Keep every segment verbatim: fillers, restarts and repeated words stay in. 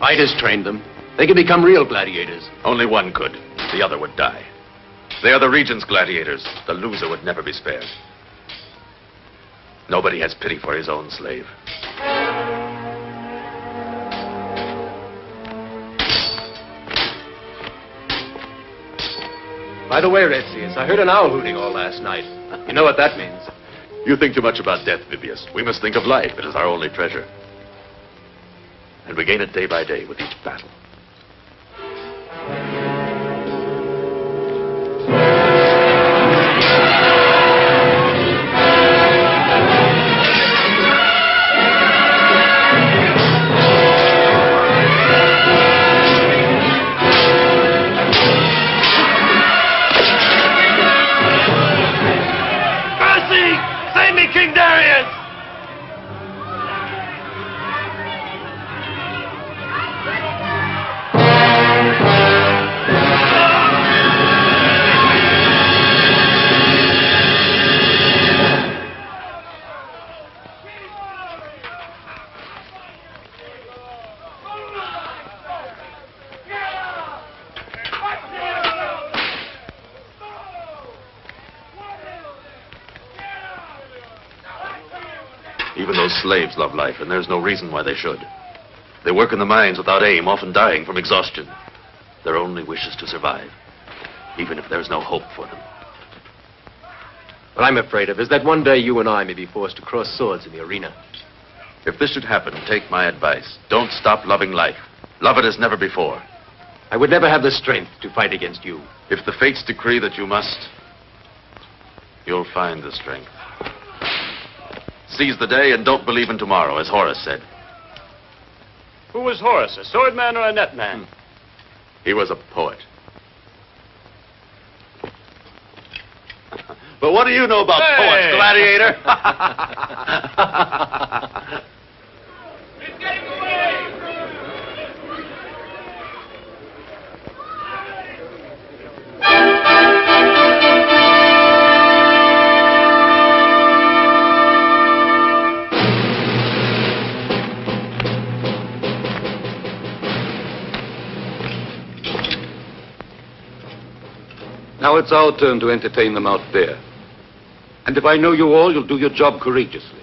Midas trained them. They can become real gladiators. Only one could. The other would die. They are the Regent's gladiators. The loser would never be spared. Nobody has pity for his own slave. By the way, Retzius, I heard an owl hooting all last night. You know what that means? You think too much about death, Vibius. We must think of life. It is our only treasure. And we gain it day by day with each battle. Even those slaves love life, and there's no reason why they should. They work in the mines without aim, often dying from exhaustion. Their only wish is to survive, even if there's no hope for them. What I'm afraid of is that one day you and I may be forced to cross swords in the arena. If this should happen, take my advice. Don't stop loving life. Love it as never before. I would never have the strength to fight against you. If the fates decree that you must, you'll find the strength. Seize the day and don't believe in tomorrow, as Horace said. Who was Horace, a swordman or a netman? Hmm. He was a poet. But what do you know about hey. poets, gladiator? He's getting away! Now it's our turn to entertain them out there. And if I know you all, you'll do your job courageously.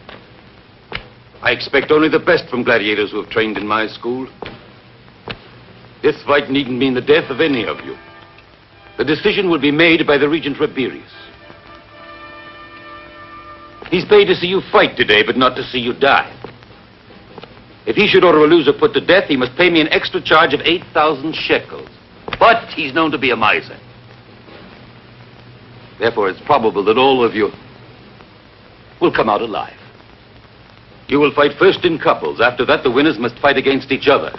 I expect only the best from gladiators who have trained in my school. This fight needn't mean the death of any of you. The decision will be made by the Regent Rabirius. He's paid to see you fight today, but not to see you die. If he should order a loser put to death, he must pay me an extra charge of eight thousand shekels. But he's known to be a miser. Therefore, it's probable that all of you will come out alive. You will fight first in couples. After that, the winners must fight against each other.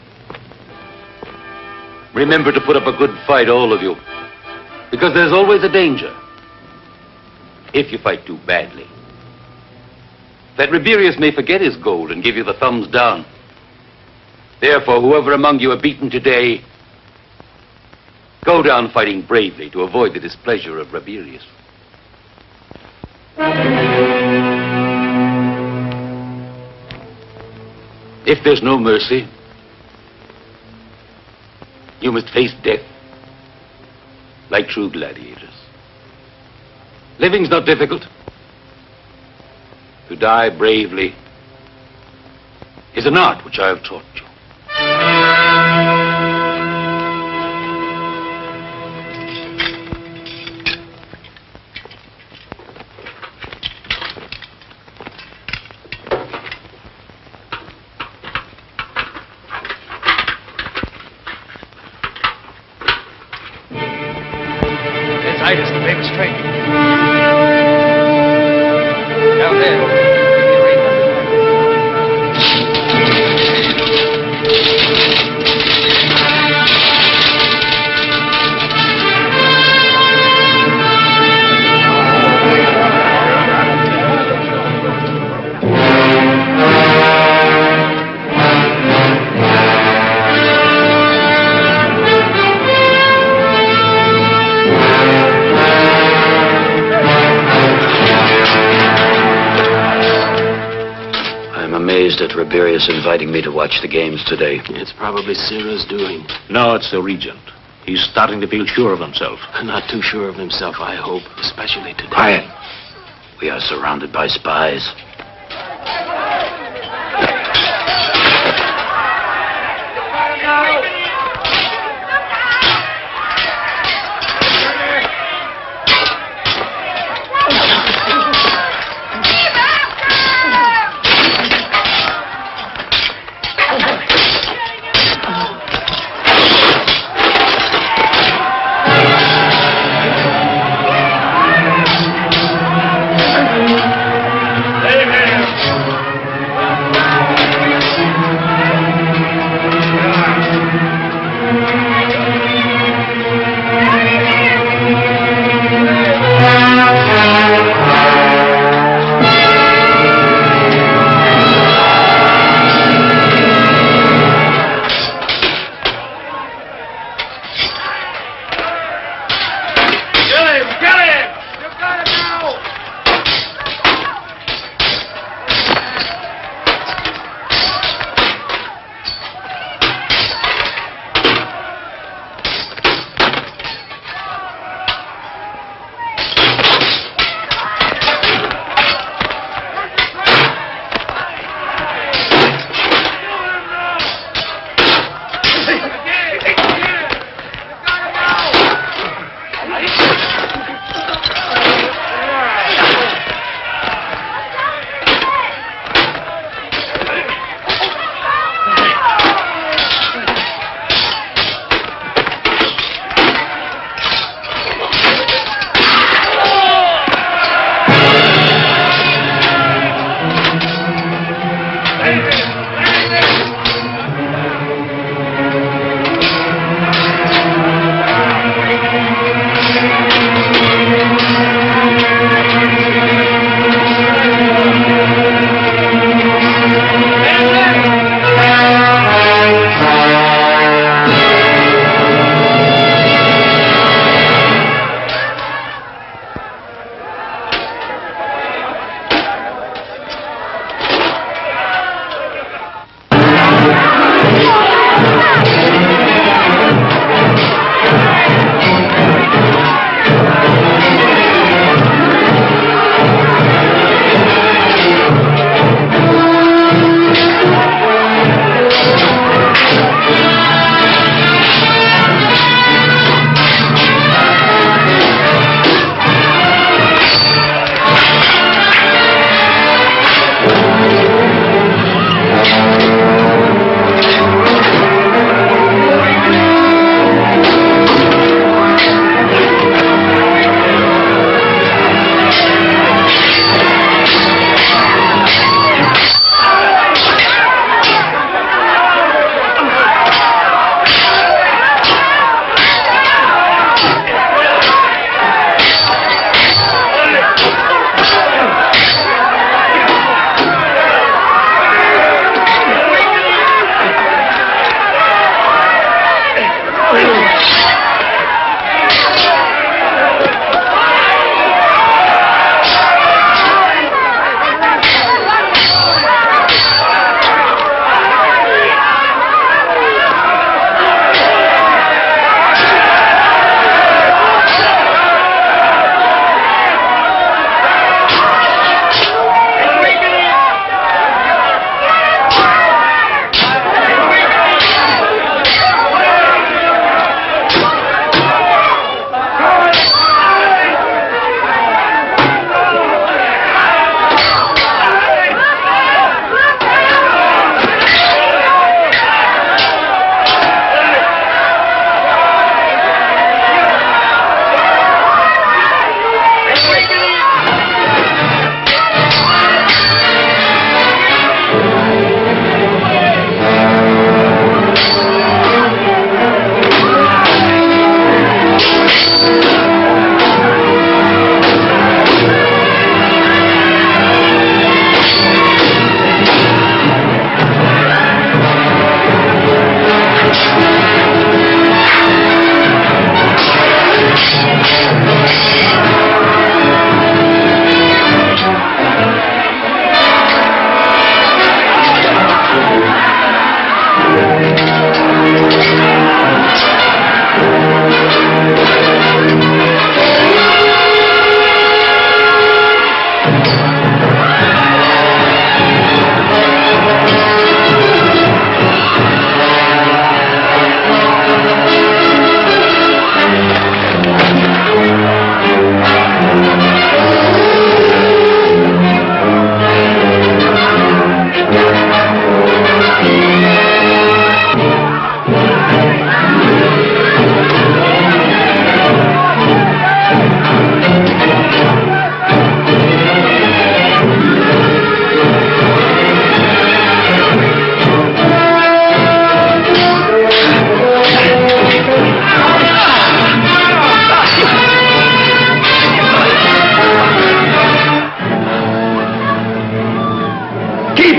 Remember to put up a good fight, all of you, because there's always a danger if you fight too badly. That Rabirius may forget his gold and give you the thumbs down. Therefore, whoever among you are beaten today, go down fighting bravely to avoid the displeasure of Rabirius. If there's no mercy, you must face death like true gladiators. Living's not difficult. To die bravely is an art which I have taught you. Titus, the famous train. Down there. In the arena. amazed at Riberius inviting me to watch the games today. It's probably Sira's doing. No, it's the Regent. He's starting to feel sure of himself. Not too sure of himself, I hope, especially today. Quiet. We are surrounded by spies. David!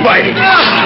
Keep fighting!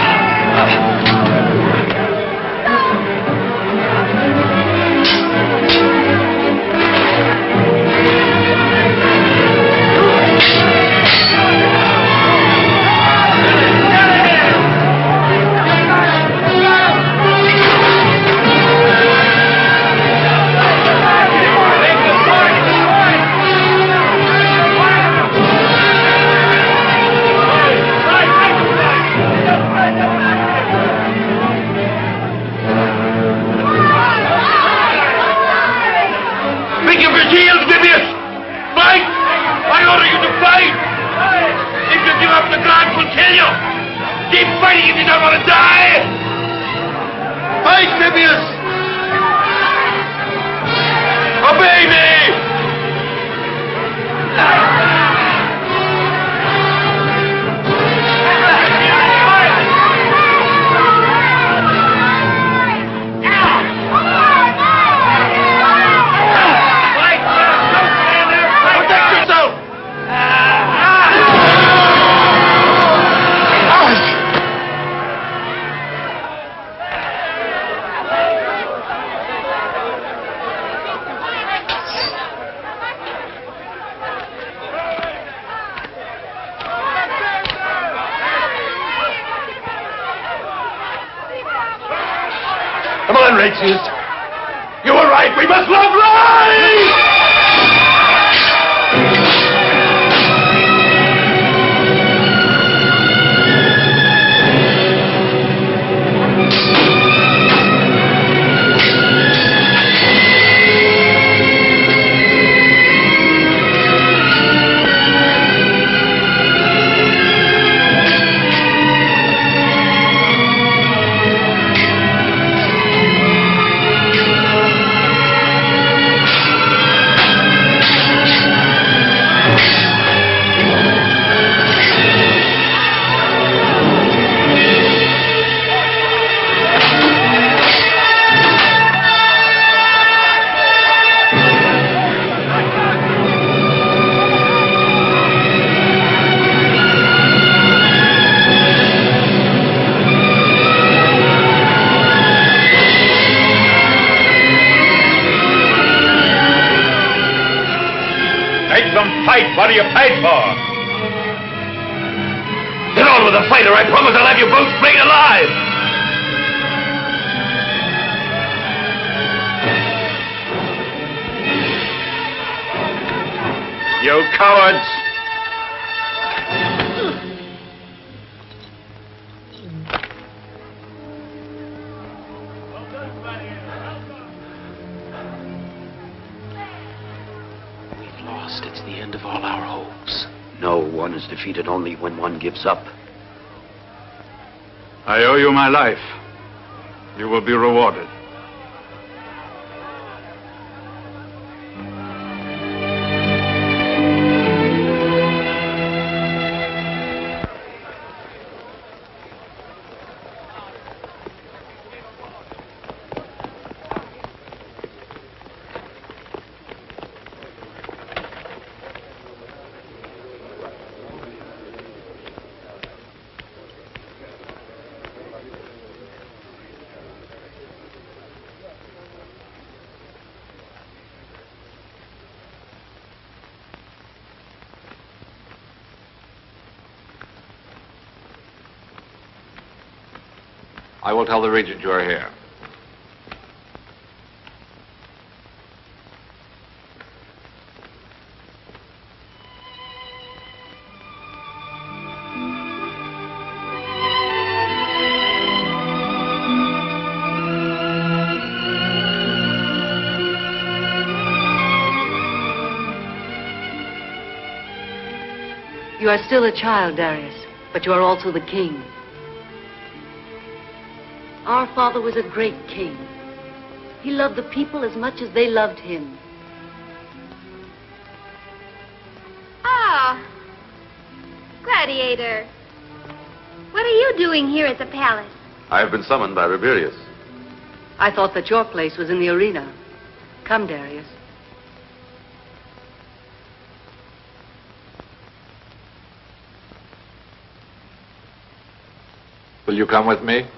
You were right. We must love life! What are you paid for? Get on with the fight, or I promise I'll have you both flayed alive! You cowards! It's the end of all our hopes. No, one is defeated only when one gives up. I owe you my life. You will be rewarded. I will tell the Regent you are here. You are still a child, Darius, but you are also the king. Our father was a great king. He loved the people as much as they loved him. Ah, Gladiator. What are you doing here at the palace? I have been summoned by Rabirius. I thought that your place was in the arena. Come, Darius. Will you come with me?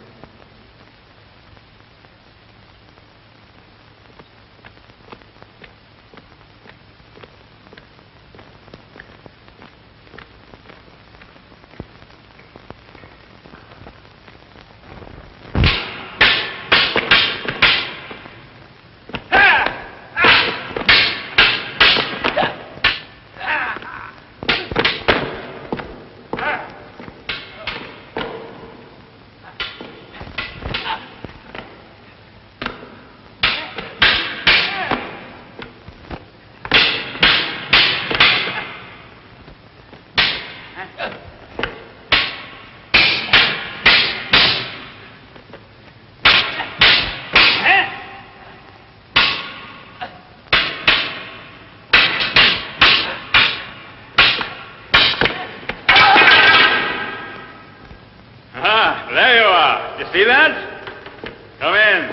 See that? Come in.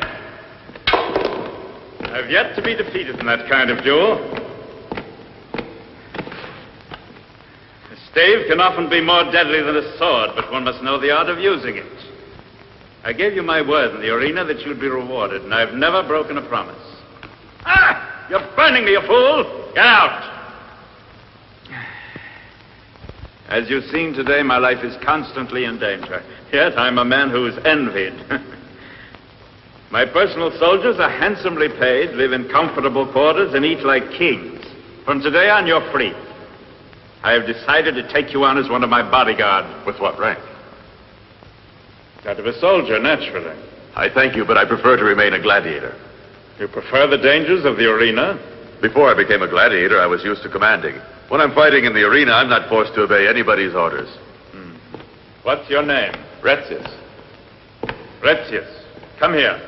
I've yet to be defeated in that kind of duel. A stave can often be more deadly than a sword, but one must know the art of using it. I gave you my word in the arena that you'd be rewarded, and I've never broken a promise. Ah! You're burning me, you fool! Get out! As you've seen today, my life is constantly in danger. Yet I'm a man who is envied. My personal soldiers are handsomely paid, live in comfortable quarters, and eat like kings. From today on, you're free. I have decided to take you on as one of my bodyguard. With what rank? That of a soldier, naturally. I thank you, but I prefer to remain a gladiator. You prefer the dangers of the arena? Before I became a gladiator, I was used to commanding. When I'm fighting in the arena, I'm not forced to obey anybody's orders. Hmm. What's your name? Retzius. Retzius, come here.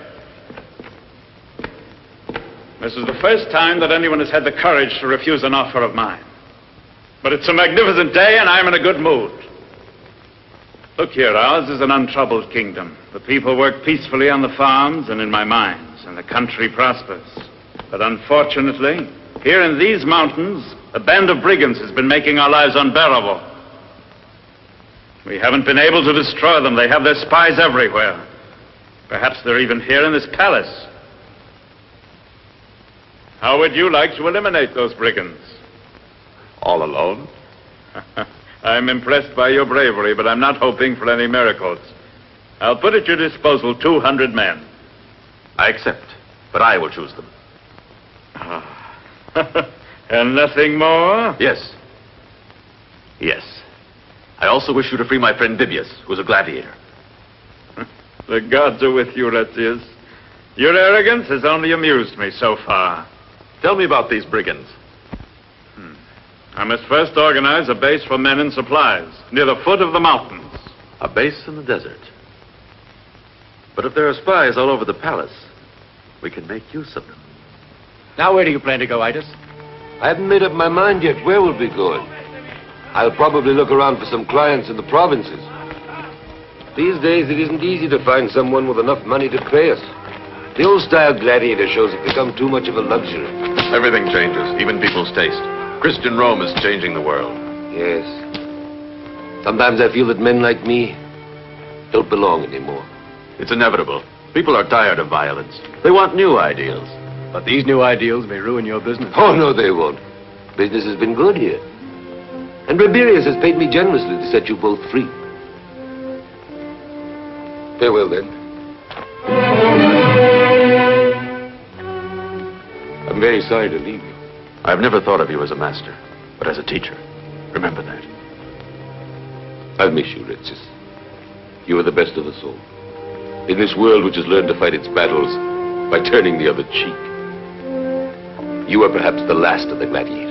This is the first time that anyone has had the courage to refuse an offer of mine. But it's a magnificent day, and I'm in a good mood. Look here, ours is an untroubled kingdom. The people work peacefully on the farms and in my mines, and the country prospers. But unfortunately, here in these mountains, a band of brigands has been making our lives unbearable. We haven't been able to destroy them. They have their spies everywhere. Perhaps they're even here in this palace. How would you like to eliminate those brigands? All alone? I'm impressed by your bravery, but I'm not hoping for any miracles. I'll put at your disposal two hundred men. I accept, but I will choose them. And nothing more? Yes. Yes. I also wish you to free my friend Bibius, who's a gladiator. The gods are with you, Retzius. Your arrogance has only amused me so far. Tell me about these brigands. Hmm. I must first organize a base for men and supplies, near the foot of the mountains. A base in the desert. But if there are spies all over the palace, we can make use of them. Now, where do you plan to go, Idas? I haven't made up my mind yet where we'll be going. I'll probably look around for some clients in the provinces. These days, it isn't easy to find someone with enough money to pay us. The old-style gladiator shows have become too much of a luxury. Everything changes, even people's taste. Christian Rome is changing the world. Yes. Sometimes I feel that men like me don't belong anymore. It's inevitable. People are tired of violence. They want new ideals. But these new ideals may ruin your business. Oh, no, they won't. Business has been good here. And Rabirius has paid me generously to set you both free. Farewell, then. I'm very sorry to leave you. I've never thought of you as a master, but as a teacher. Remember that. I'll miss you, Retzius. You are the best of us all. In this world which has learned to fight its battles by turning the other cheek. You are perhaps the last of the gladiators.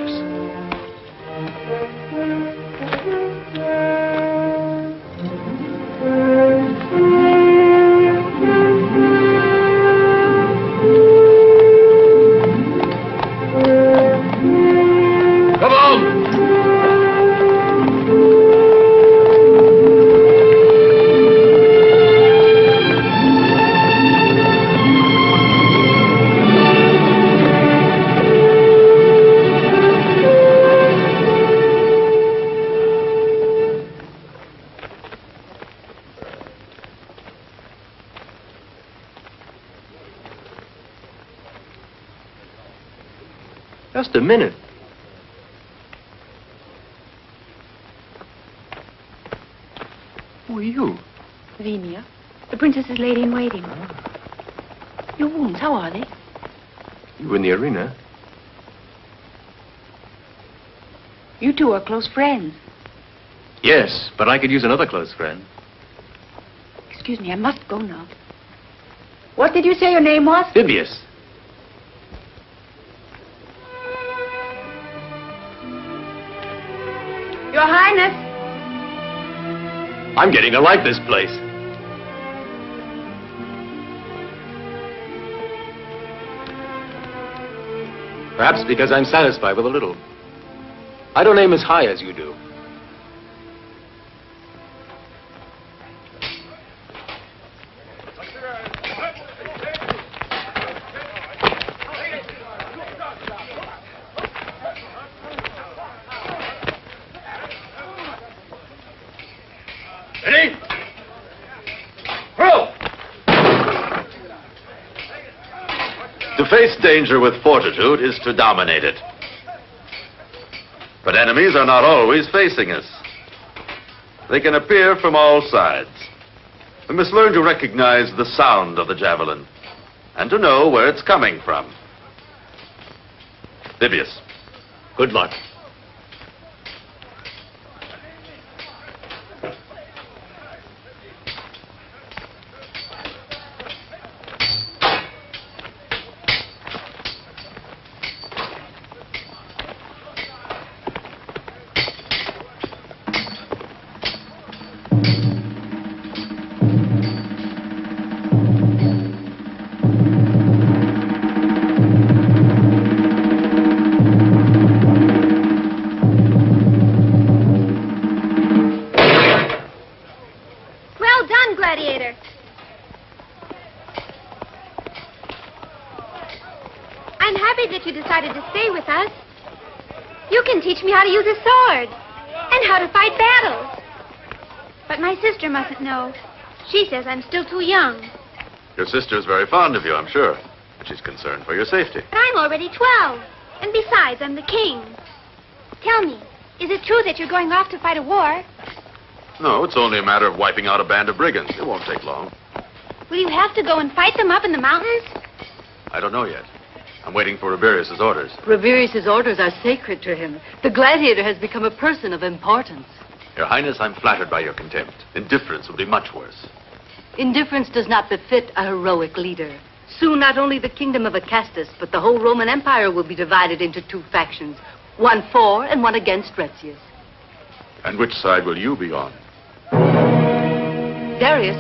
Just a minute. Who are you? Lavinia, the princess's lady-in-waiting. Your wounds, how are they? You in the arena? You two are close friends. Yes, but I could use another close friend. Excuse me, I must go now. What did you say your name was? Phibius. Your Highness. I'm getting to like this place. Perhaps because I'm satisfied with a little. I don't aim as high as you do. Ready? Roll! To face danger with fortitude is to dominate it. But enemies are not always facing us. They can appear from all sides. We must learn to recognize the sound of the javelin and to know where it's coming from. Phibius. Good luck. Well done, Gladiator. I'm happy that you decided to stay with us. You can teach me how to use a sword and how to fight battles. But my sister mustn't know. She says I'm still too young. Your sister's very fond of you, I'm sure. She's concerned for your safety. But I'm already twelve. And besides, I'm the king. Tell me, is it true that you're going off to fight a war? No, it's only a matter of wiping out a band of brigands. It won't take long. Will you have to go and fight them up in the mountains? I don't know yet. I'm waiting for Rabirius' orders. Rabirius' orders are sacred to him. The gladiator has become a person of importance. Your Highness, I'm flattered by your contempt. Indifference would be much worse. Indifference does not befit a heroic leader. Soon, not only the kingdom of Acastus, but the whole Roman Empire will be divided into two factions, one for and one against Retzius. And which side will you be on? Darius.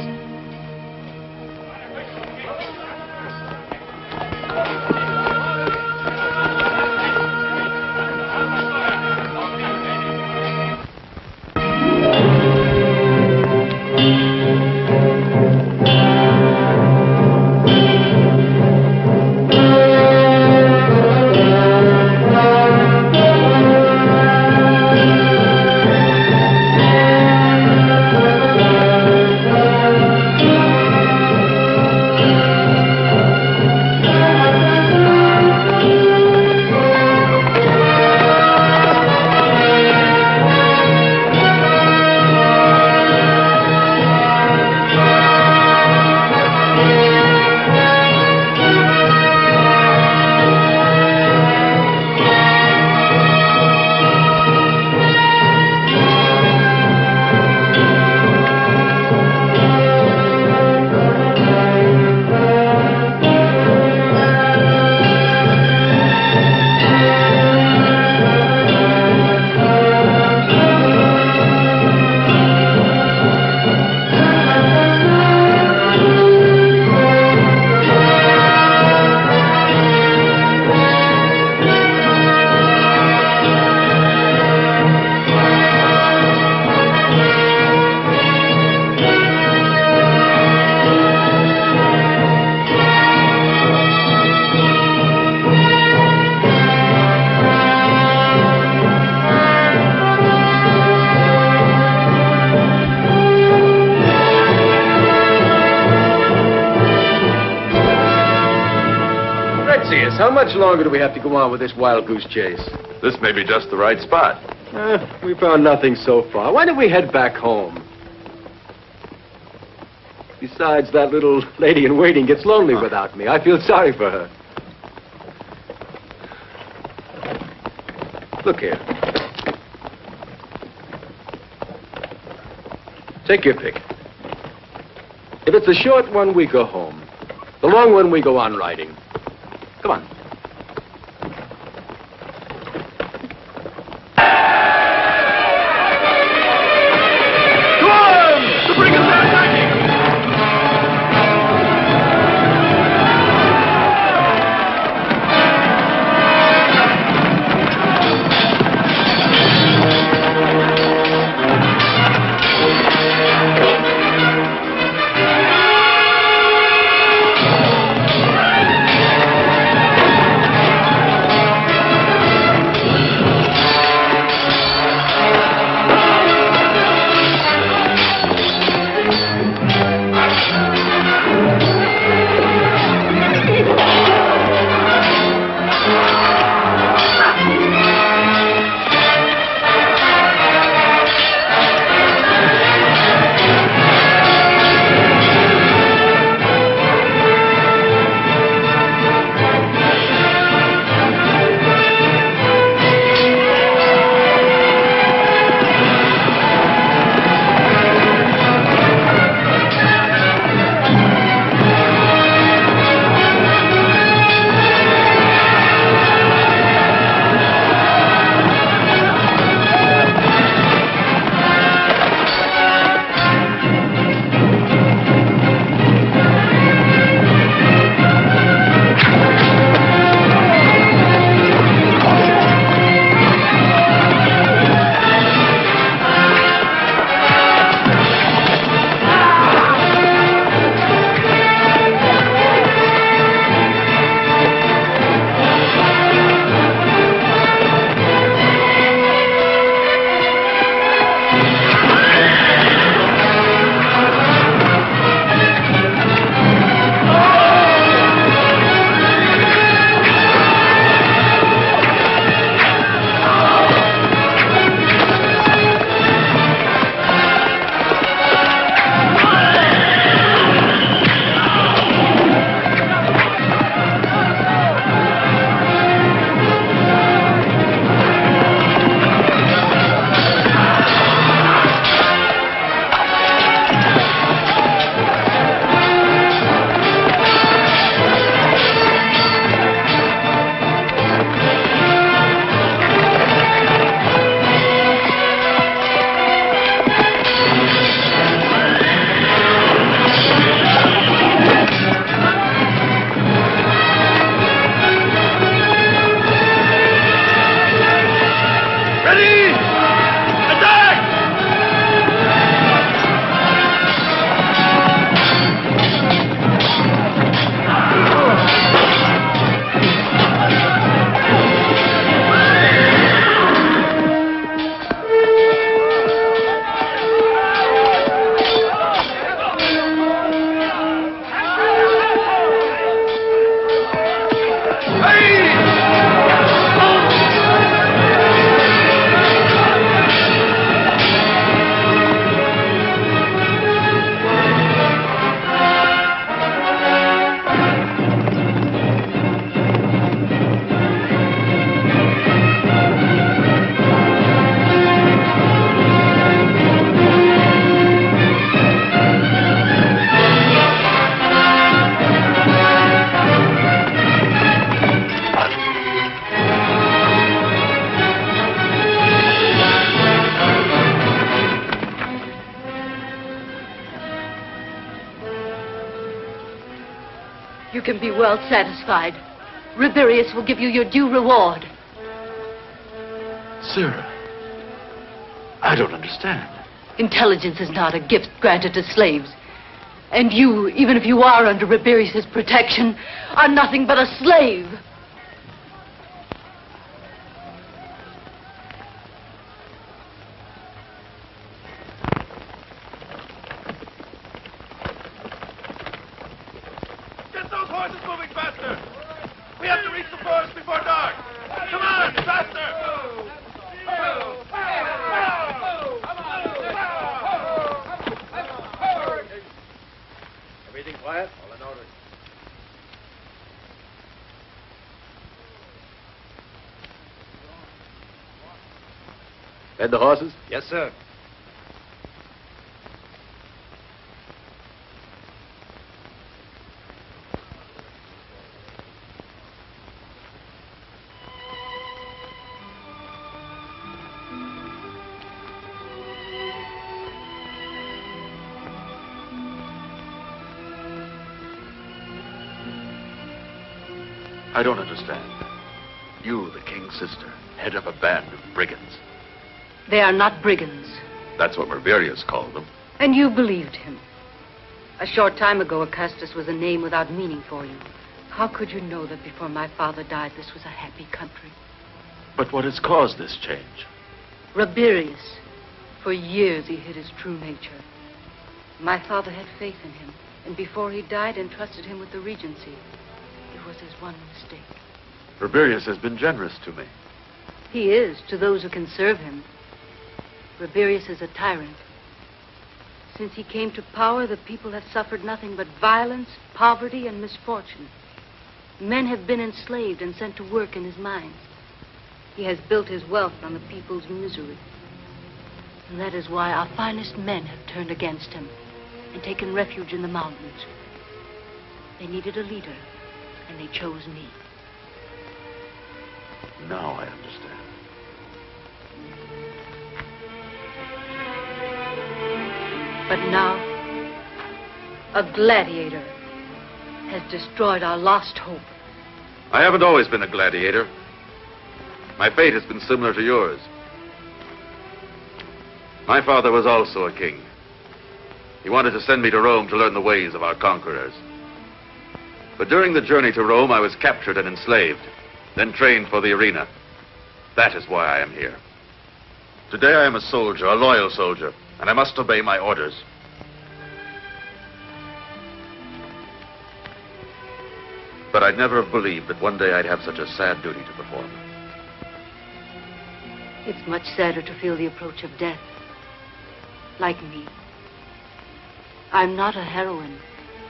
how much longer do we have to go on with this wild goose chase? This may be just the right spot. Eh, we found nothing so far. Why don't we head back home? Besides, that little lady-in-waiting gets lonely without me. I feel sorry for her. Look here. Take your pick. If it's the short one, we go home. The long one, we go on riding. Come on. You can be well satisfied. Riberius will give you your due reward. Sarah, I don't understand. Intelligence is not a gift granted to slaves. And you, even if you are under Riberius's protection, are nothing but a slave. Get those horses moving faster! We have to reach the Fed the horses? Yes, sir. I don't understand. You, the king's sister, head of a band of brigands. They are not brigands. That's what Rabirius called them. And you believed him. A short time ago, Acastus was a name without meaning for you. How could you know that before my father died, this was a happy country? But what has caused this change? Rabirius. For years he hid his true nature. My father had faith in him, and before he died, entrusted him with the regency. It was his one mistake. Rabirius has been generous to me. He is, to those who can serve him. Rabirius is a tyrant. Since he came to power, the people have suffered nothing but violence, poverty, and misfortune. Men have been enslaved and sent to work in his mines. He has built his wealth on the people's misery. And that is why our finest men have turned against him and taken refuge in the mountains. They needed a leader, and they chose me. Now I understand. But now, a gladiator has destroyed our lost hope. I haven't always been a gladiator. My fate has been similar to yours. My father was also a king. He wanted to send me to Rome to learn the ways of our conquerors. But during the journey to Rome, I was captured and enslaved, then trained for the arena. That is why I am here. Today I am a soldier, a loyal soldier, and I must obey my orders. But I'd never have believed that one day I'd have such a sad duty to perform. It's much sadder to feel the approach of death. Like me. I'm not a heroine.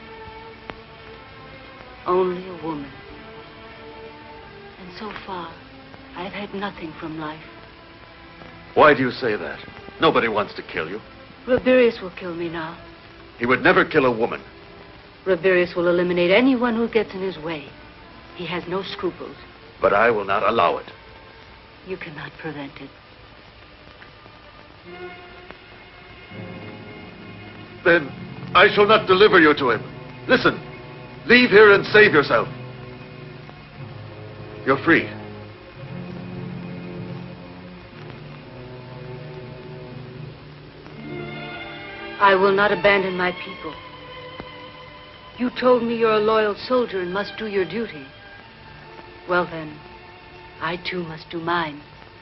Only a woman. And so far, I've had nothing from life. Why do you say that? Nobody wants to kill you. Rabirius will kill me now. He would never kill a woman. Rabirius will eliminate anyone who gets in his way. He has no scruples. But I will not allow it. You cannot prevent it. Then I shall not deliver you to him. Listen, leave here and save yourself. You're free. I will not abandon my people. You told me you're a loyal soldier and must do your duty. Well then, I too must do mine.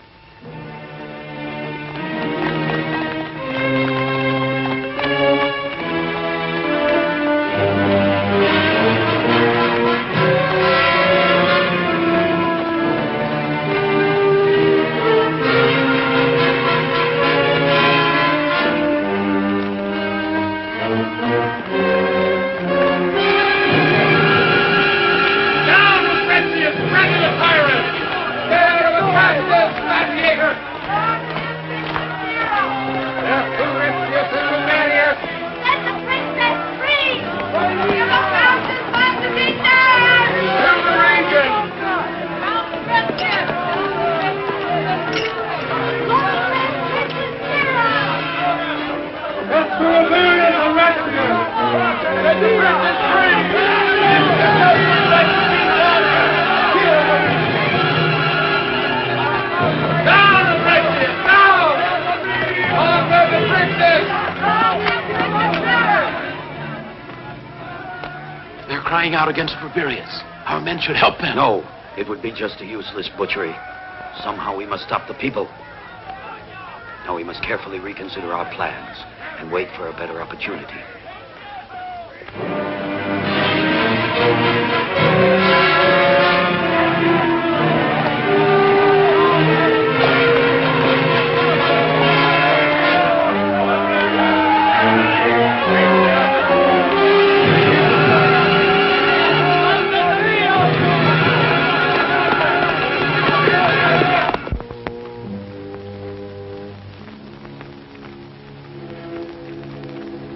Crying out against Rabirius. Our men should help them. No, it would be just a useless butchery. Somehow we must stop the people. Now we must carefully reconsider our plans and wait for a better opportunity.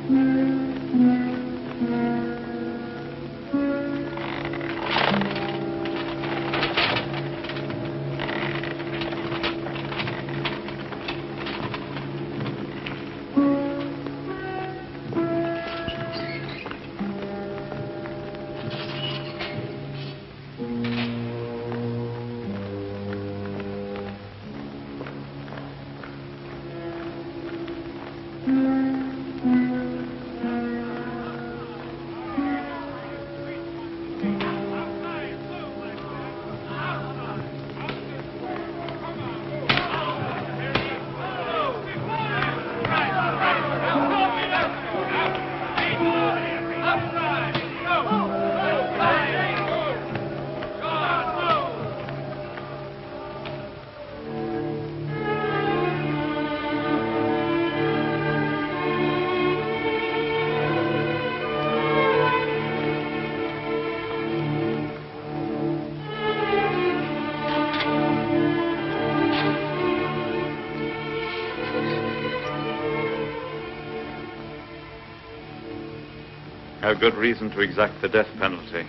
I have good reason to exact the death penalty.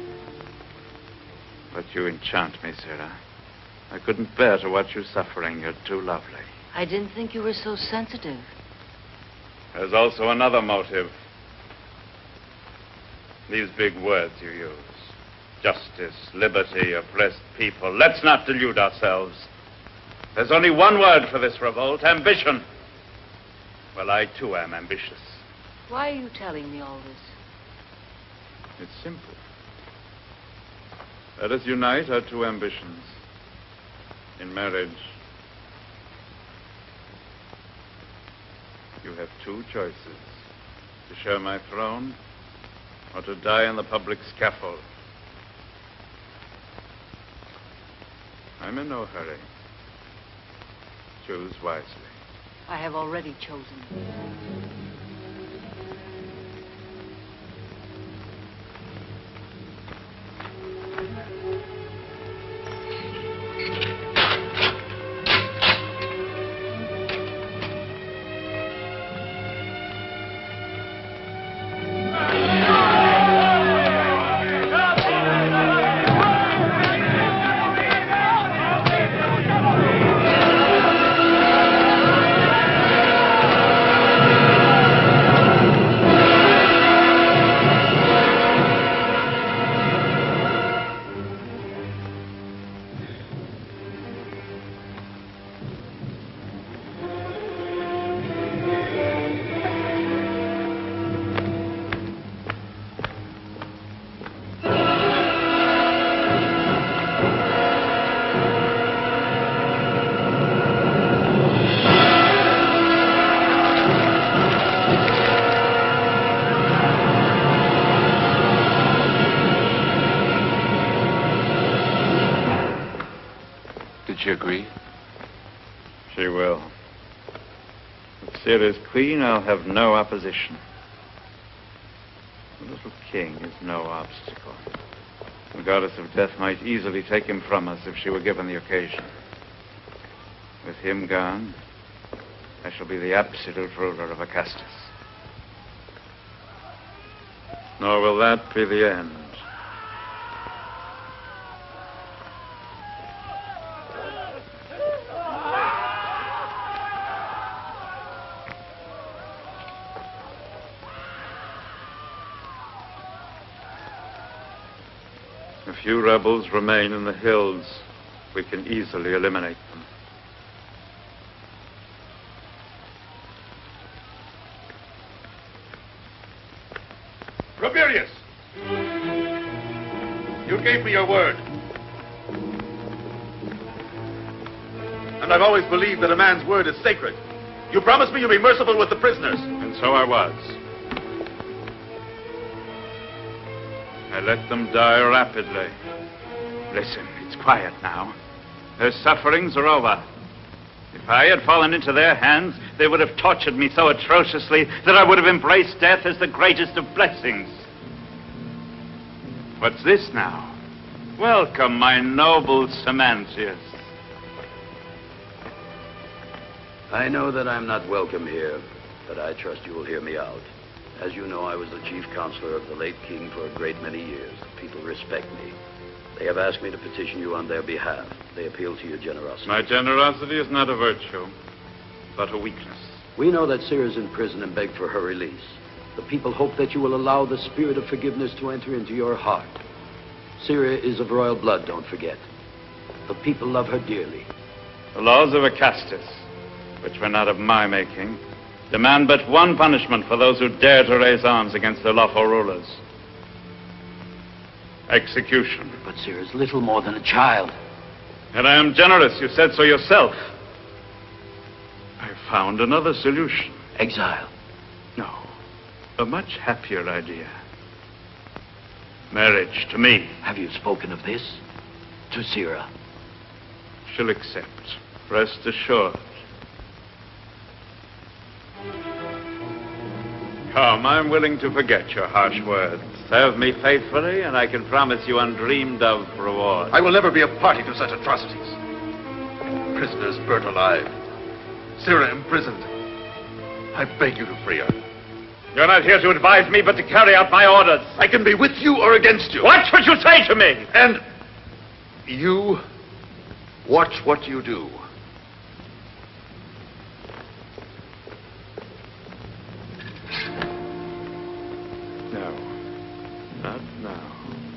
But you enchant me, Sarah. I couldn't bear to watch you suffering. You're too lovely. I didn't think you were so sensitive. There's also another motive. These big words you use. Justice, liberty, oppressed people. Let's not delude ourselves. There's only one word for this revolt, ambition. Well, I too am ambitious. Why are you telling me all this? It's simple. Let us unite our two ambitions in marriage. You have two choices: to share my throne or to die on the public scaffold. I'm in no hurry. Choose wisely. I have already chosen. Did she agree? She will. If Sarah's queen, I'll have no opposition. The little king is no obstacle. The goddess of death might easily take him from us if she were given the occasion. With him gone, I shall be the absolute ruler of Acastus. Nor will that be the end. A few rebels remain in the hills. We can easily eliminate them. Rabirius! You gave me your word. And I've always believed that a man's word is sacred. You promised me you'd be merciful with the prisoners. And so I was. I let them die rapidly. Listen, it's quiet now. Their sufferings are over. If I had fallen into their hands, they would have tortured me so atrociously that I would have embraced death as the greatest of blessings. What's this now? Welcome, my noble Samantius. I know that I'm not welcome here, but I trust you will hear me out. As you know, I was the chief counselor of the late king for a great many years. The people respect me. They have asked me to petition you on their behalf. They appeal to your generosity. My generosity is not a virtue, but a weakness. We know that Sarah is in prison and beg for her release. The people hope that you will allow the spirit of forgiveness to enter into your heart. Syria is of royal blood, don't forget. The people love her dearly. The laws of Acastus, which were not of my making, demand but one punishment for those who dare to raise arms against their lawful rulers. Execution. But Syria's little more than a child. And I am generous, you said so yourself. I found another solution. Exile. No. A much happier idea. Marriage to me. Have you spoken of this to Syria? She'll accept. Rest assured. Come, I'm willing to forget your harsh words. Serve me faithfully, and I can promise you undreamed of reward. I will never be a party to such atrocities. Prisoners burnt alive. Sarah imprisoned. I beg you to free her. You're not here to advise me, but to carry out my orders. I can be with you or against you. Watch what you say to me. And you watch what you do. No. Not now.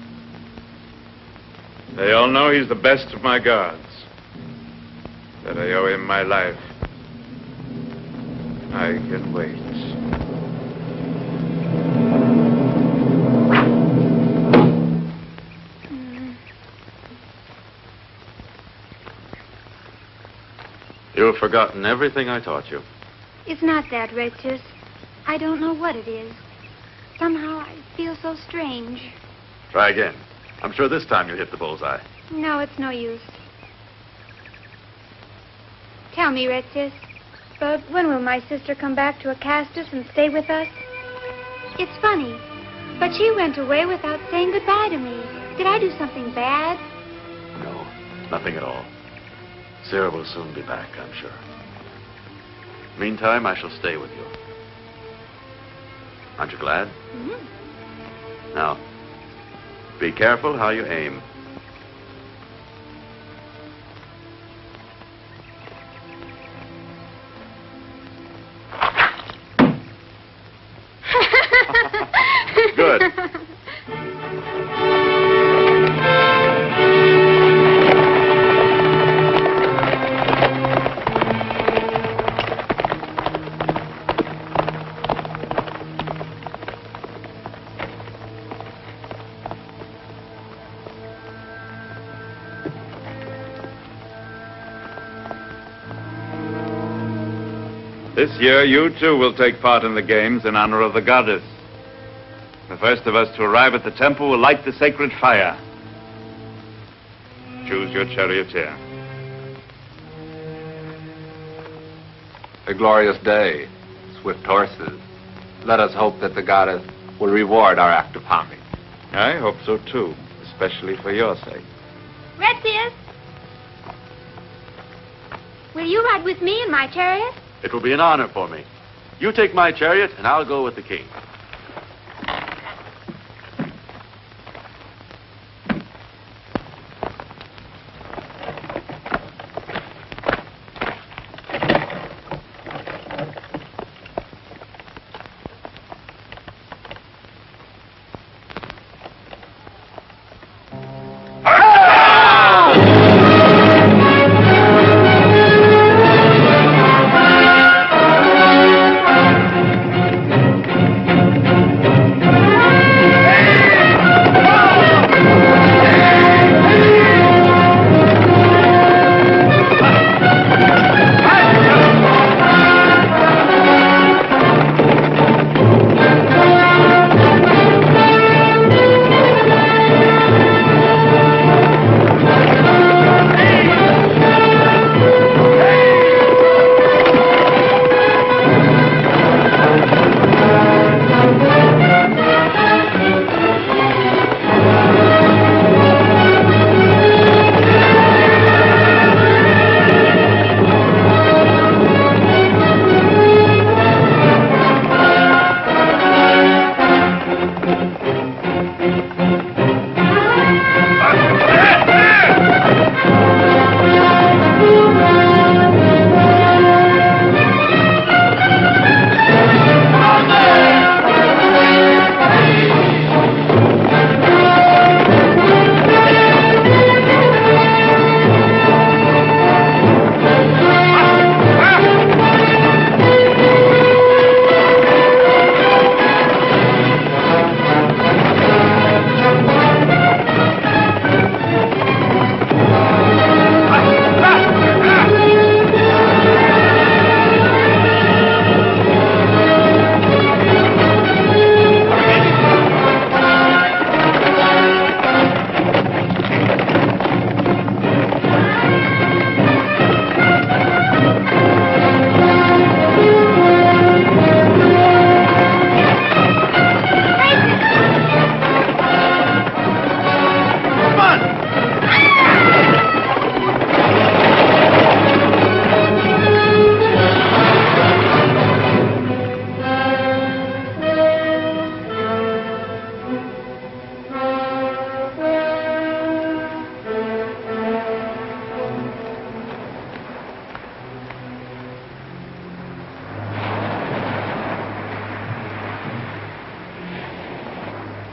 They all know he's the best of my guards. That I owe him my life. I can wait. You've forgotten everything I taught you. It's not that, Redsis. I don't know what it is. Somehow I feel so strange. Try again. I'm sure this time you hit the bullseye. No, it's no use. Tell me, Redsis, but when will my sister come back to Acastus and stay with us? It's funny, but she went away without saying goodbye to me. Did I do something bad? No, nothing at all. Sarah will soon be back, I'm sure. Meantime, I shall stay with you. Aren't you glad? Mm-hmm. Now, be careful how you aim. Good. This year, you too will take part in the games in honor of the goddess. The first of us to arrive at the temple will light the sacred fire. Choose your charioteer. A glorious day, swift horses. Let us hope that the goddess will reward our act of homage. I hope so too, especially for your sake. Redsis! Will you ride with me in my chariot? It will be an honor for me. You take my chariot, and I'll go with the king.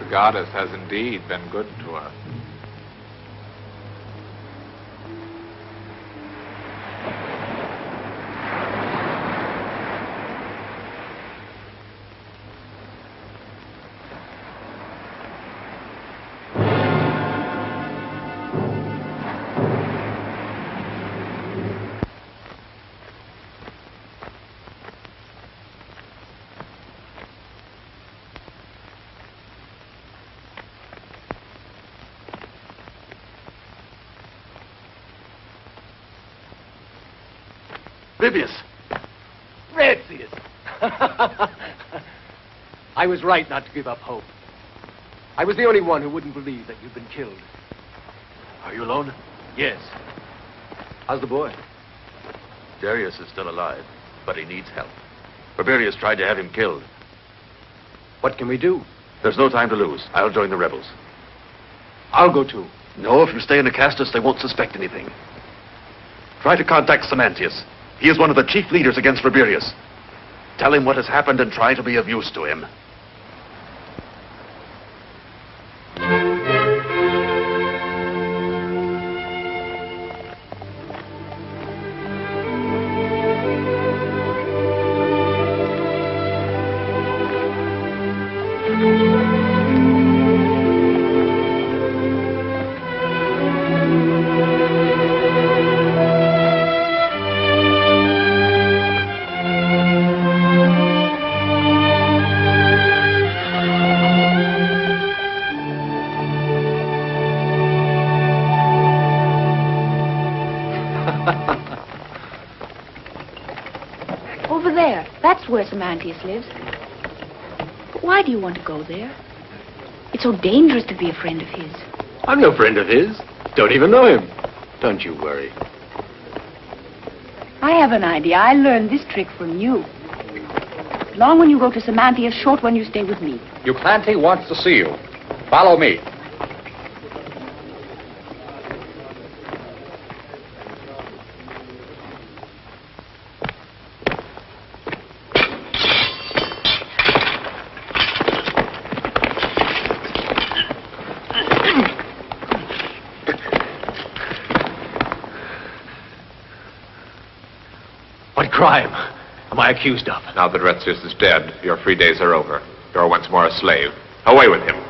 goddess has indeed been good to us. Vibius! Retzius! I was right not to give up hope. I was the only one who wouldn't believe that you'd been killed. Are you alone? Yes. How's the boy? Darius is still alive, but he needs help. Rabirius tried to have him killed. What can we do? There's no time to lose. I'll join the rebels. I'll go too. No, if you stay in Acastus, they won't suspect anything. Try to contact Samantius. He is one of the chief leaders against Rabirius. Tell him what has happened and try to be of use to him. Over there. That's where Samantius lives. But why do you want to go there? It's so dangerous to be a friend of his. I'm no friend of his. Don't even know him. Don't you worry. I have an idea. I learned this trick from you. Long when you go to Samantius, short when you stay with me. Euclante wants to see you. Follow me. What crime am I accused of? Now that Retzius is dead, your free days are over. You're once more a slave. Away with him.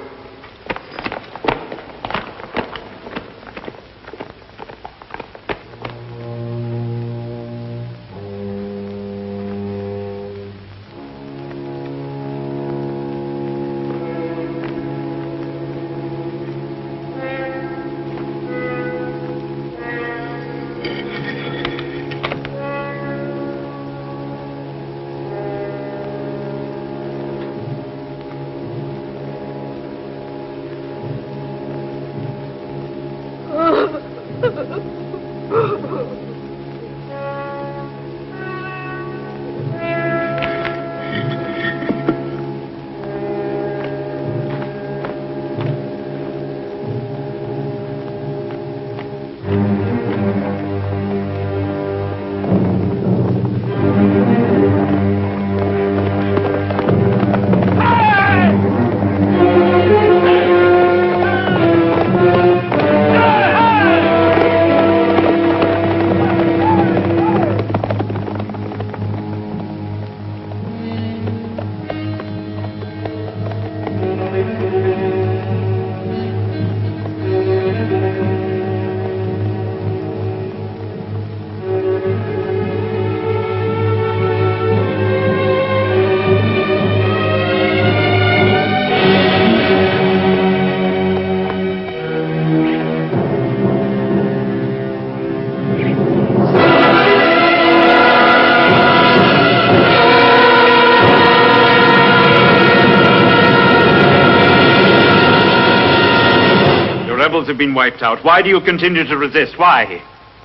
Have been wiped out. Why do you continue to resist? Why?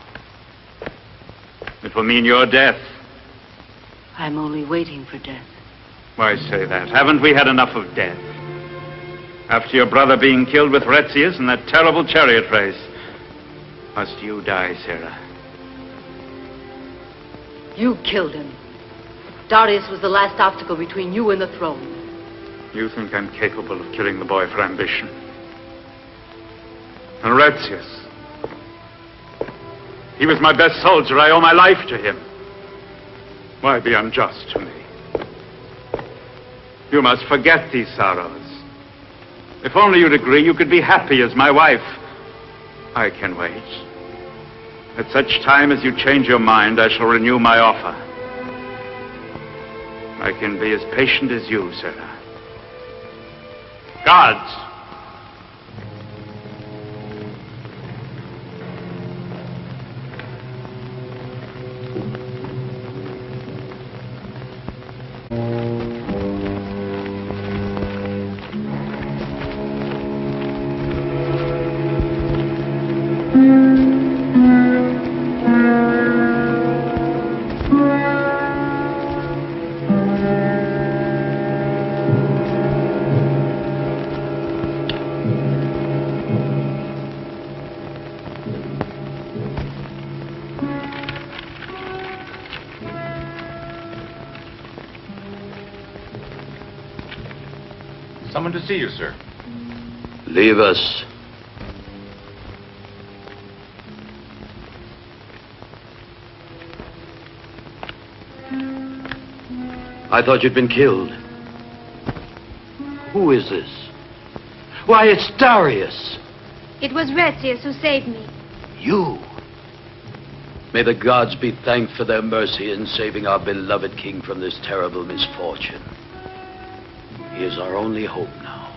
It will mean your death. I'm only waiting for death. Why say that? Haven't we had enough of death? After your brother being killed with Retzius in that terrible chariot race, must you die, Sarah? You killed him. Darius was the last obstacle between you and the throne. You think I'm capable of killing the boy for ambition. And Retzius. He was my best soldier. I owe my life to him. Why be unjust to me? You must forget these sorrows. If only you'd agree, you could be happy as my wife. I can wait. At such time as you change your mind, I shall renew my offer. I can be as patient as you, Sarah. Guards! Someone to see you, sir. Leave us. I thought you'd been killed. Who is this? Why, it's Darius. It was Retzius who saved me. You. May the gods be thanked for their mercy in saving our beloved king from this terrible misfortune. He is our only hope now.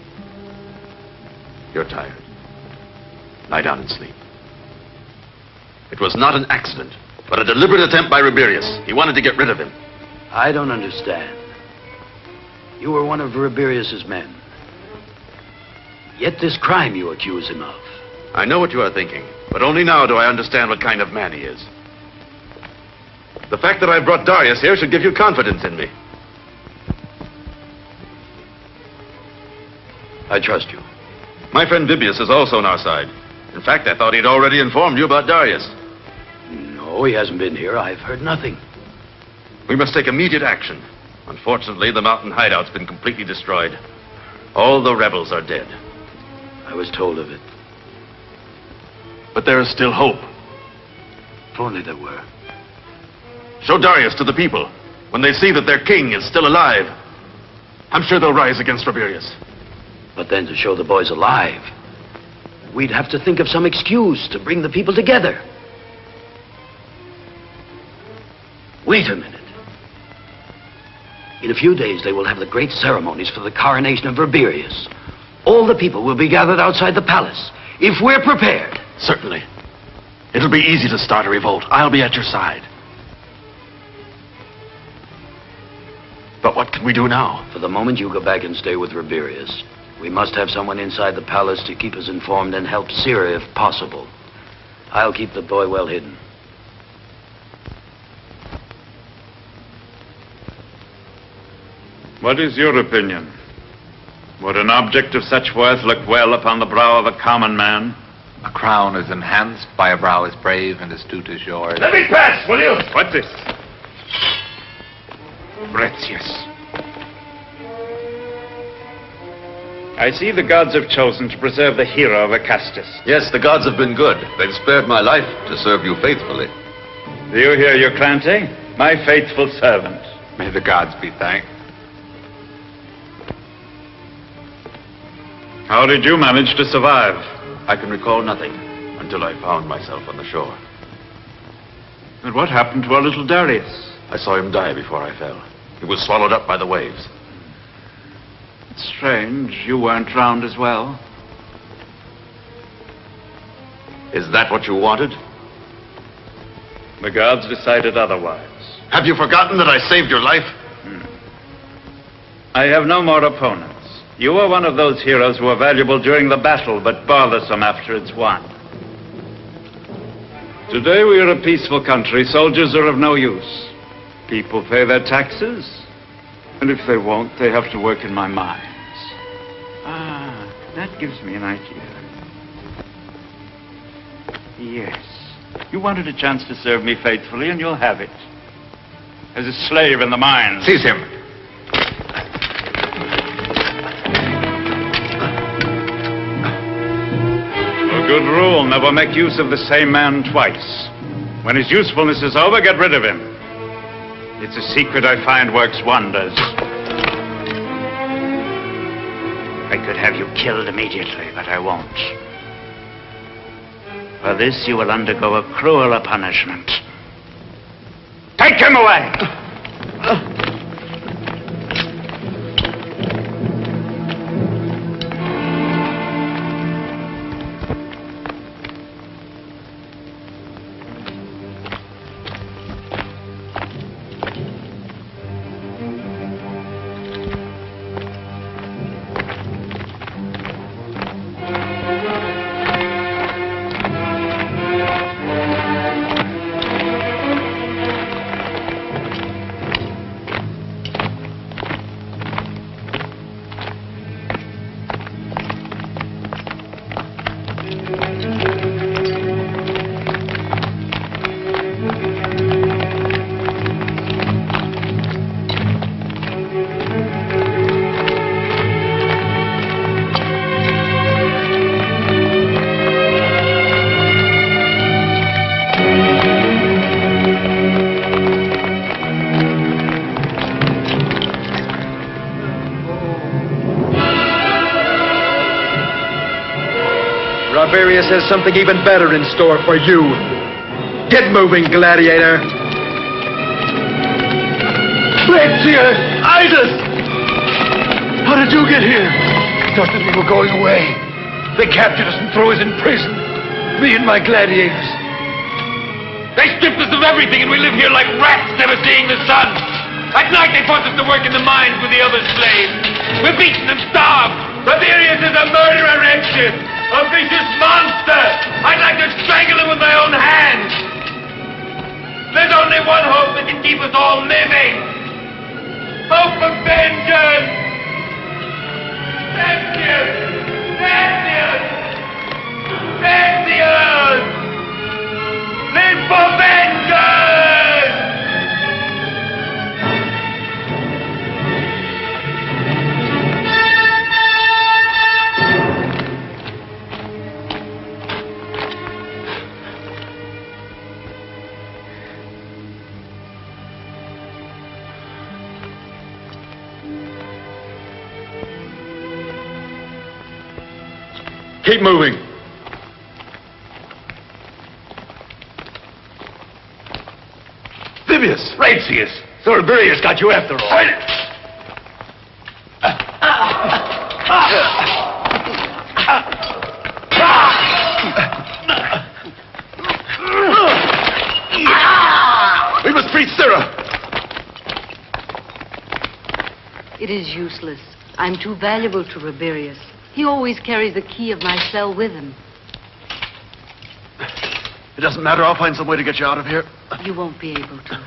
You're tired. Lie down and sleep. It was not an accident, but a deliberate attempt by Rabirius. He wanted to get rid of him. I don't understand. You were one of Rabirius's men. Yet this crime you accuse him of. I know what you are thinking, but only now do I understand what kind of man he is. The fact that I brought Darius here should give you confidence in me. I trust you. My friend Bibius is also on our side. In fact, I thought he'd already informed you about Darius. No, he hasn't been here. I've heard nothing. We must take immediate action. Unfortunately, the mountain hideout's been completely destroyed. All the rebels are dead. I was told of it. But there is still hope. If only there were. Show Darius to the people. When they see that their king is still alive, I'm sure they'll rise against Rabirius. But then to show the boys alive, we'd have to think of some excuse to bring the people together. Wait a minute. In a few days, they will have the great ceremonies for the coronation of Rabirius. All the people will be gathered outside the palace. If we're prepared. Certainly. It'll be easy to start a revolt. I'll be at your side. But what can we do now? For the moment, you go back and stay with Rabirius. We must have someone inside the palace to keep us informed and help Syria if possible. I'll keep the boy well hidden. What is your opinion? Would an object of such worth look well upon the brow of a common man? A crown is enhanced by a brow as brave and astute as yours. Let me pass, will you? What's this? Retzius. I see the gods have chosen to preserve the hero of Acastus. Yes, the gods have been good. They've spared my life to serve you faithfully. Do you hear, Euclante? My faithful servant. May the gods be thanked. How did you manage to survive? I can recall nothing until I found myself on the shore. And what happened to our little Darius? I saw him die before I fell. He was swallowed up by the waves. Strange, you weren't drowned as well. Is that what you wanted? The gods decided otherwise. Have you forgotten that I saved your life? Hmm. I have no more opponents. You are one of those heroes who are valuable during the battle, but bothersome after it's won. Today we are a peaceful country. Soldiers are of no use. People pay their taxes, and if they won't, they have to work in my mines. Ah, that gives me an idea. Yes. You wanted a chance to serve me faithfully, and you'll have it. As a slave in the mines. Seize him. good rule, never make use of the same man twice. When his usefulness is over, get rid of him. It's a secret I find works wonders. I could have you killed immediately, but I won't. For this, you will undergo a crueler punishment. Take him away! Rabirius has something even better in store for you. Get moving, gladiator. Lancia! Idus! How did you get here? Just as we were going away. They captured us and threw us in prison. Me and my gladiators. They stripped us of everything and we live here like rats never seeing the sun. At night they force us to work in the mines with the other slaves. We're beaten and starved. Rabirius is a murderer, Rexius. A vicious monster! I'd like to strangle him with my own hands! There's only one hope that can keep us all living! Hope of vengeance! Vengeance! Vengeance! Vengeance! Live for vengeance! Keep moving. Vivius! Racius! So Rabirius got you after all. We must free Syrah! It is useless. I'm too valuable to Rabirius. He always carries the key of my cell with him. It doesn't matter. I'll find some way to get you out of here. You won't be able to.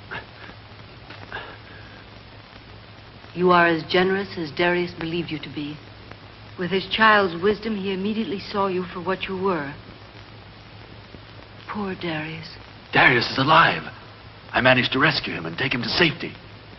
You are as generous as Darius believed you to be. With his child's wisdom, he immediately saw you for what you were. Poor Darius. Darius is alive. I managed to rescue him and take him to safety.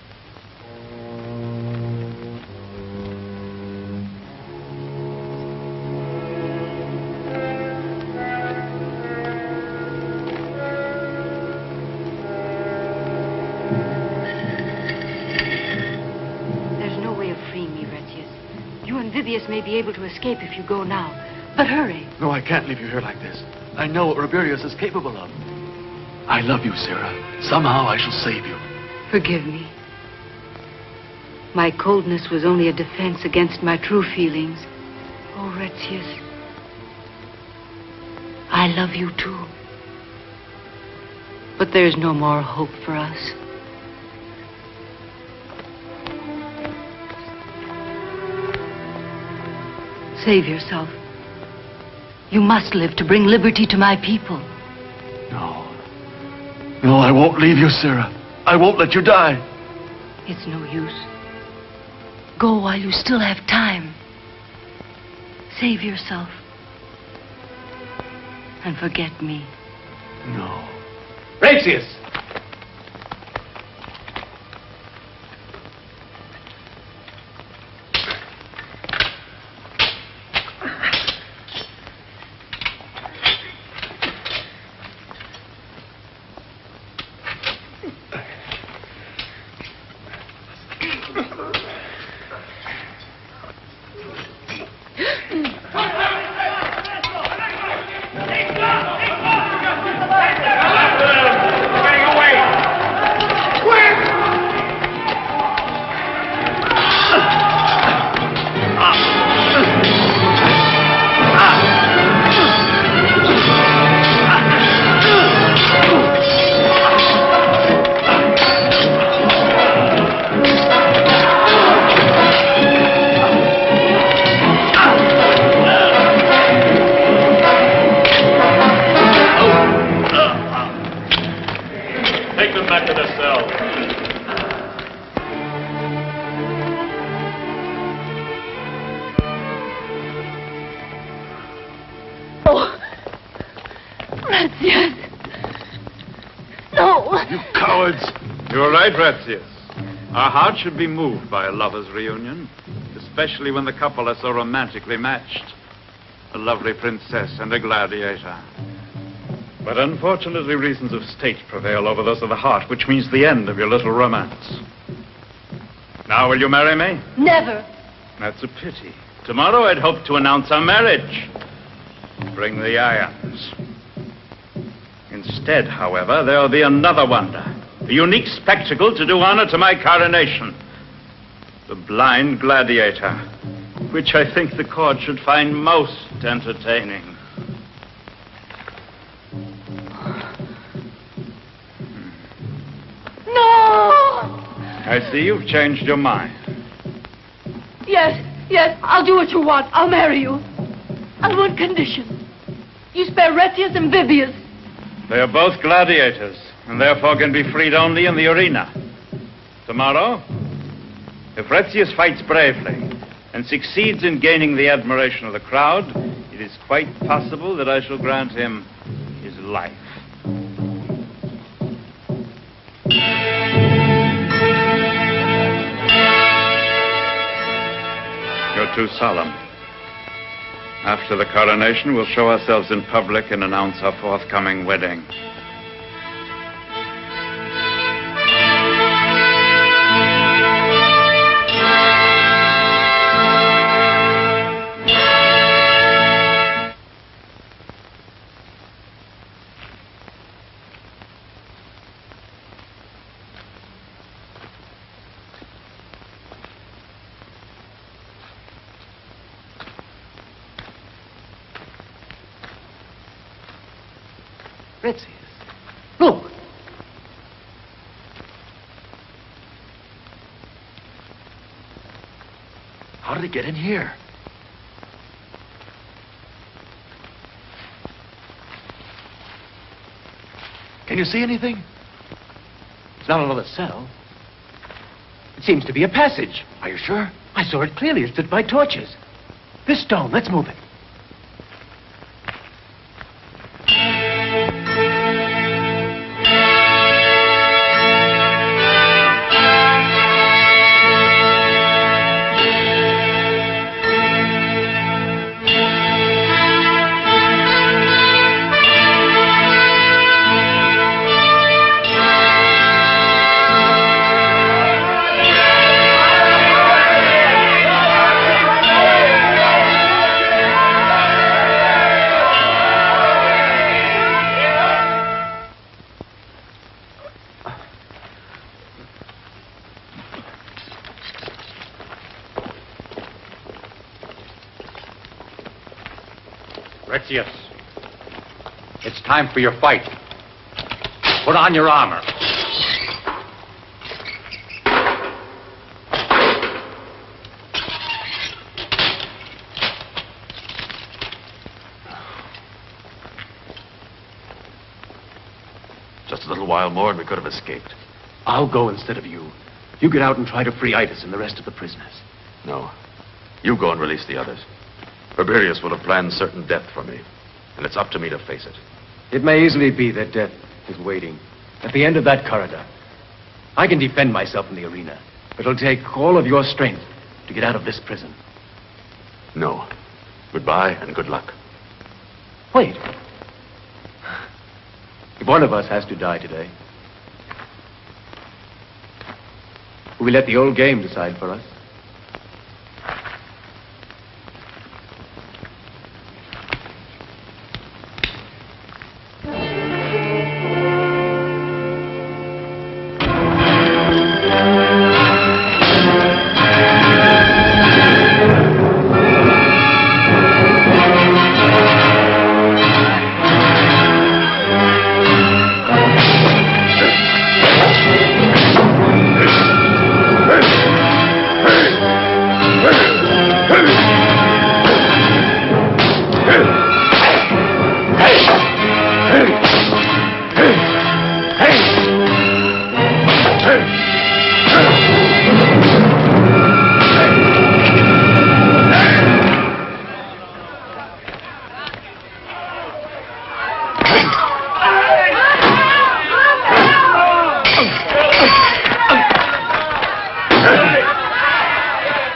Vivius may be able to escape if you go now. But hurry. No, I can't leave you here like this. I know what Rabirius is capable of. I love you, Syrah. Somehow I shall save you. Forgive me. My coldness was only a defense against my true feelings. Oh, Rexius. I love you too. But there's no more hope for us. Save yourself. You must live to bring liberty to my people. No. No, I won't leave you, Syrah. I won't let you die. It's no use. Go while you still have time. Save yourself. And forget me. No. Racius! Ratzius. No. You cowards. You're right, Ratzius. Our hearts should be moved by a lover's reunion, especially when the couple are so romantically matched. A lovely princess and a gladiator. But unfortunately, reasons of state prevail over those of the heart, which means the end of your little romance. Now, will you marry me? Never. That's a pity. Tomorrow I'd hoped to announce our marriage. Bring the irons. Instead, however, there'll be another wonder. A unique spectacle to do honor to my coronation. The blind gladiator, which I think the court should find most entertaining. No! I see you've changed your mind. Yes, yes, I'll do what you want. I'll marry you. On one condition. You spare Retzius and Vibius. They are both gladiators, and therefore can be freed only in the arena. Tomorrow, if Retzius fights bravely and succeeds in gaining the admiration of the crowd, it is quite possible that I shall grant him his life. You're too solemn. After the coronation, we'll show ourselves in public and announce our forthcoming wedding. Retzius, look. How did it get in here? Can you see anything? It's not another cell. It seems to be a passage. Are you sure? I saw it clearly. It's lit by torches. This stone, let's move it. Retzius, it's time for your fight. Put on your armor. Just a little while more and we could have escaped. I'll go instead of you. You get out and try to free Idas and the rest of the prisoners. No. You go and release the others. Rabirius would have planned certain death for me, and it's up to me to face it. It may easily be that death is waiting at the end of that corridor. I can defend myself in the arena, but it'll take all of your strength to get out of this prison. No. Goodbye and good luck. Wait. If one of us has to die today, will we let the old game decide for us? Hey!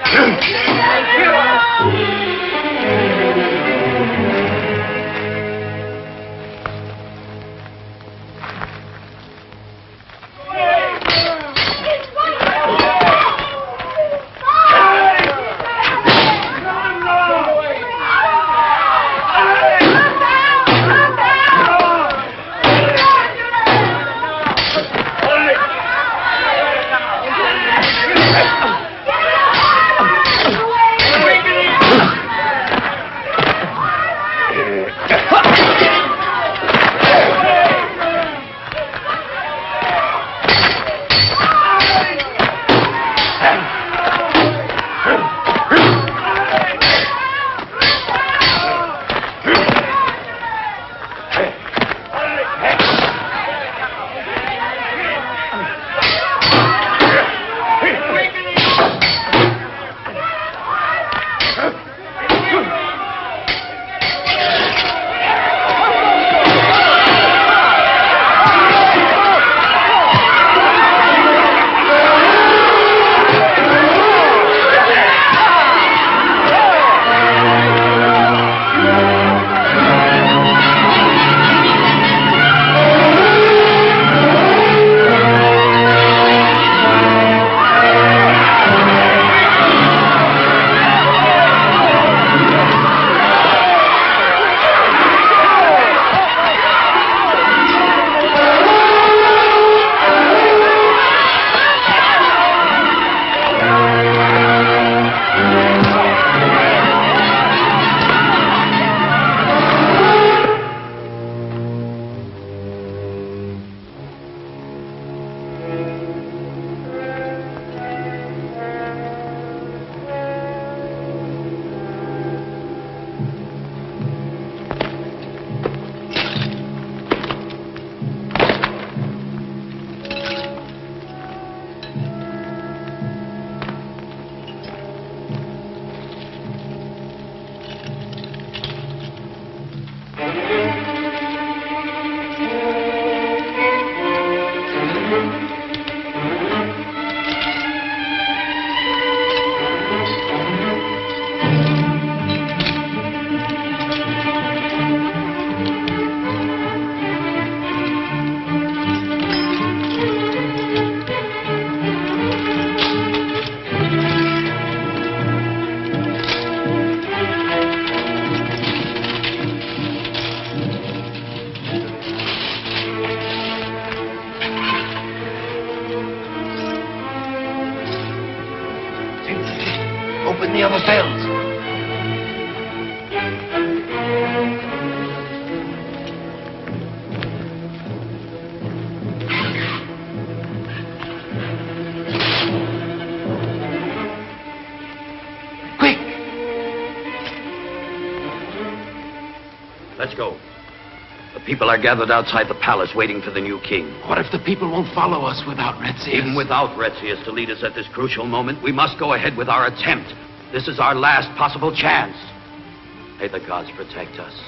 Open the other cells. Quick! Let's go. The people are gathered outside the palace waiting for the new king. What if the people won't follow us without Retzius? Even without Retzius to lead us at this crucial moment, we must go ahead with our attempt. This is our last possible chance. May the gods protect us.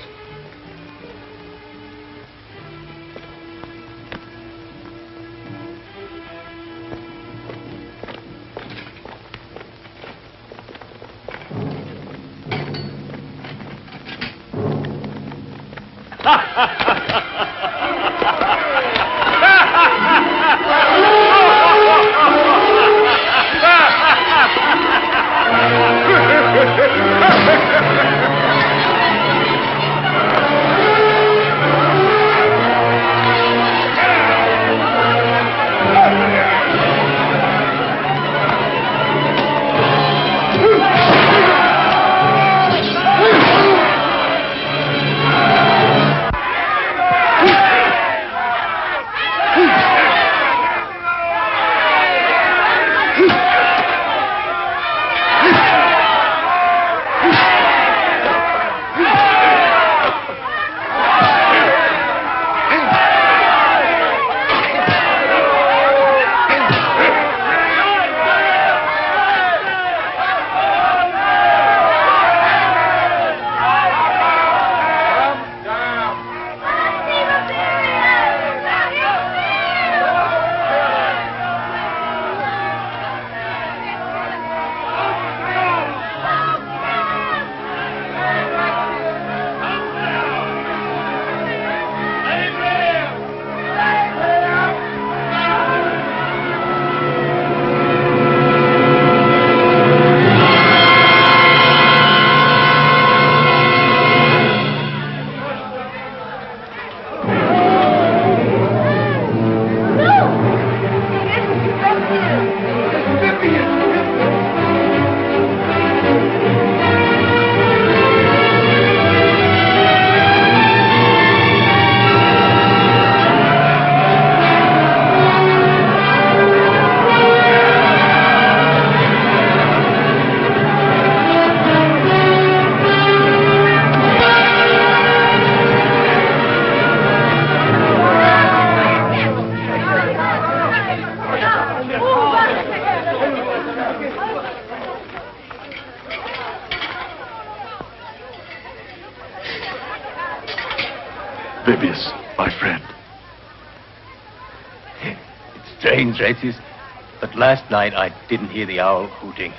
Vibius, my friend. It's strange, Retius, but last night I didn't hear the owl hooting.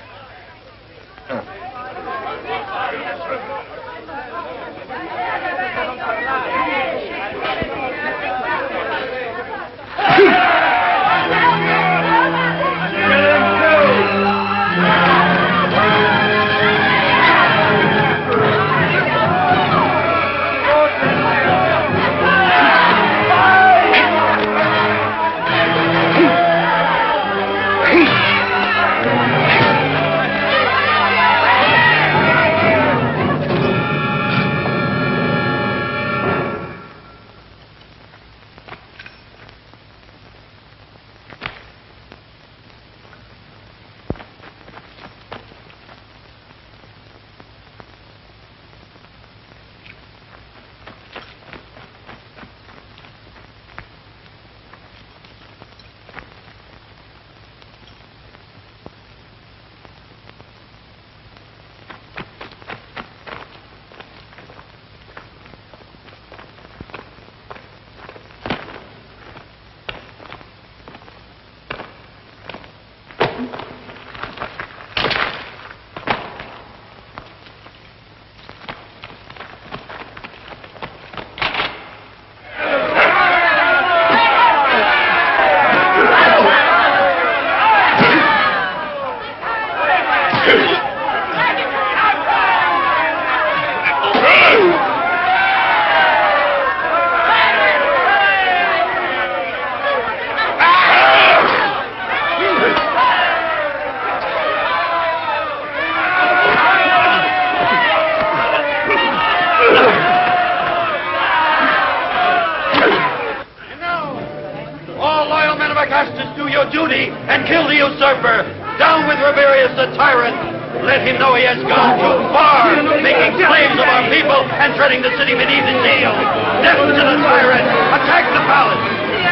Duty and kill the usurper. Down with Rabirius the tyrant. Let him know he has gone too far, making slaves of our people and treading the city beneath his heel. Death to the tyrant. Attack the palace.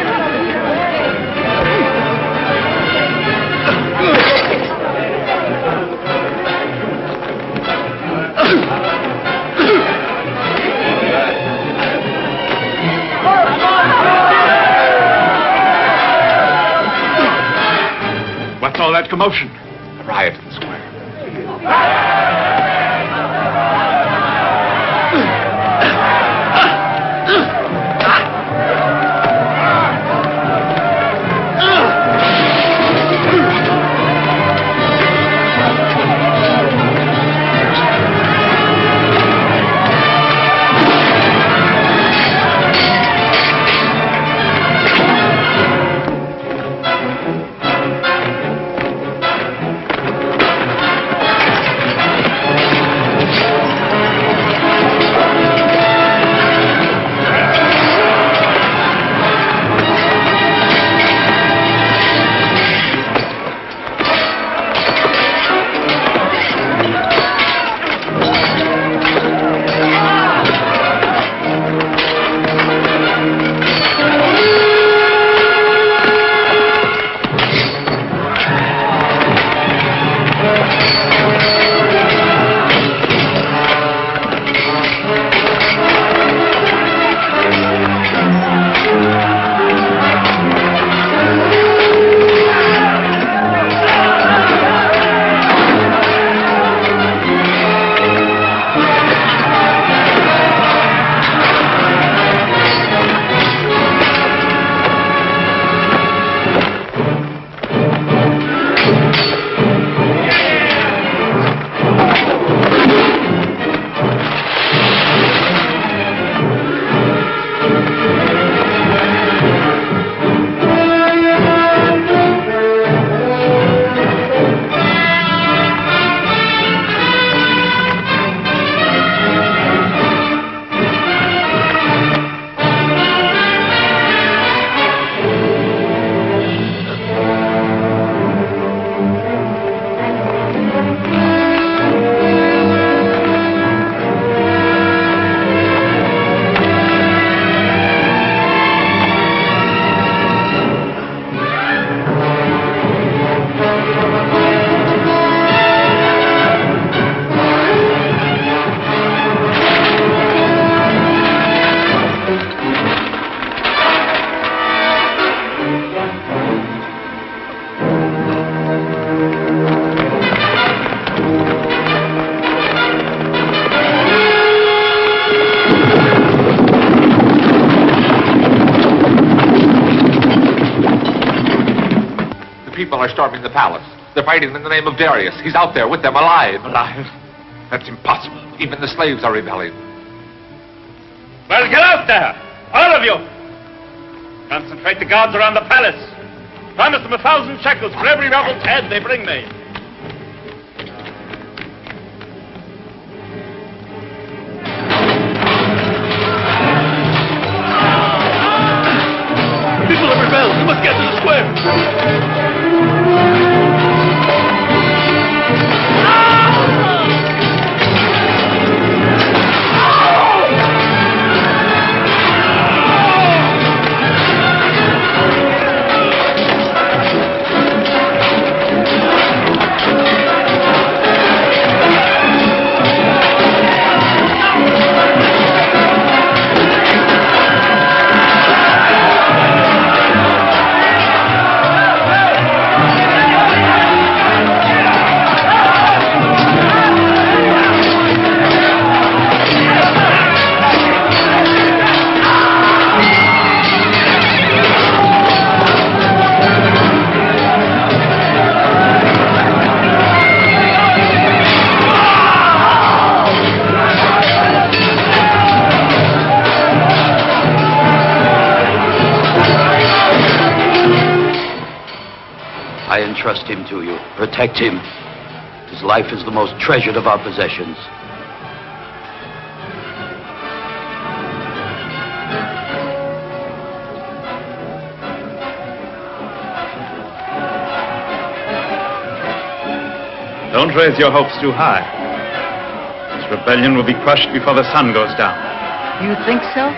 What's all that commotion? A riot in the square. people are storming the palace. They're fighting in the name of Darius. He's out there with them, alive. Alive? That's impossible. Even the slaves are rebelling. Well, get out there! All of you! Concentrate the guards around the palace. Promise them a thousand shekels for every rebel's head they bring me. People have rebelled. We must get to the square. I entrust him to you. Protect him. His life is the most treasured of our possessions. Don't raise your hopes too high. This rebellion will be crushed before the sun goes down. You think so?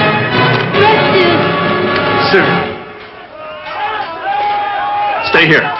Stay here.